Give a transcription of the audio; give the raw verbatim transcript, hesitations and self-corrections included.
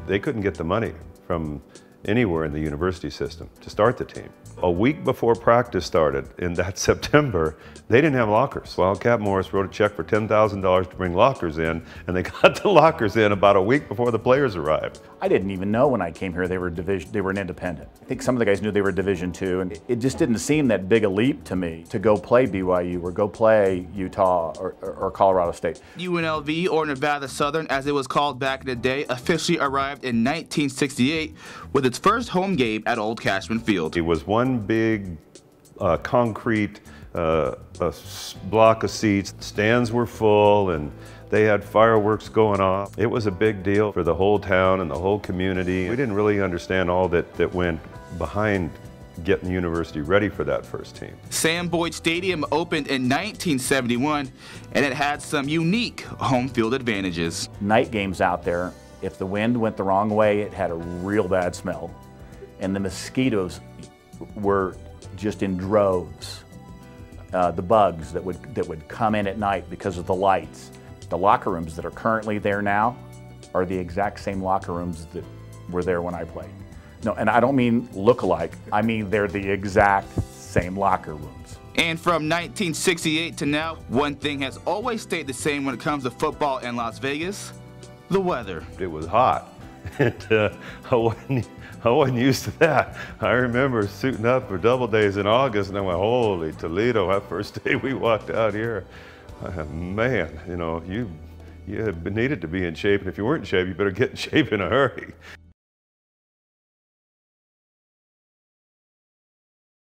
they couldn't get the money from anywhere in the university system to start the team. A week before practice started in that September, they didn't have lockers. Wildcat Morris wrote a check for ten thousand dollars to bring lockers in, and they got the lockers in about a week before the players arrived. I didn't even know when I came here they were division, they were an independent. I think some of the guys knew they were Division two, and it just didn't seem that big a leap to me to go play B Y U or go play Utah or, or, or Colorado State. U N L V, or Nevada Southern as it was called back in the day, officially arrived in nineteen sixty-eight with its first home game at Old Cashman Field. It was one big uh, concrete uh, a block of seats. Stands were full and they had fireworks going off. It was a big deal for the whole town and the whole community. We didn't really understand all that, that went behind getting the university ready for that first team. Sam Boyd Stadium opened in nineteen seventy-one, and it had some unique home field advantages. Night games out there, if the wind went the wrong way, it had a real bad smell. And the mosquitoes were just in droves. Uh, the bugs that would, that would come in at night because of the lights. The locker rooms that are currently there now are the exact same locker rooms that were there when I played. No, and I don't mean look-alike, I mean they're the exact same locker rooms. And from nineteen sixty-eight to now, one thing has always stayed the same when it comes to football in Las Vegas: the weather. It was hot, and uh, I, wasn't, I wasn't used to that. I remember suiting up for double days in August, and I went, holy Toledo, that first day we walked out here. Uh, man, you know, you, you needed to be in shape, and if you weren't in shape, you better get in shape in a hurry.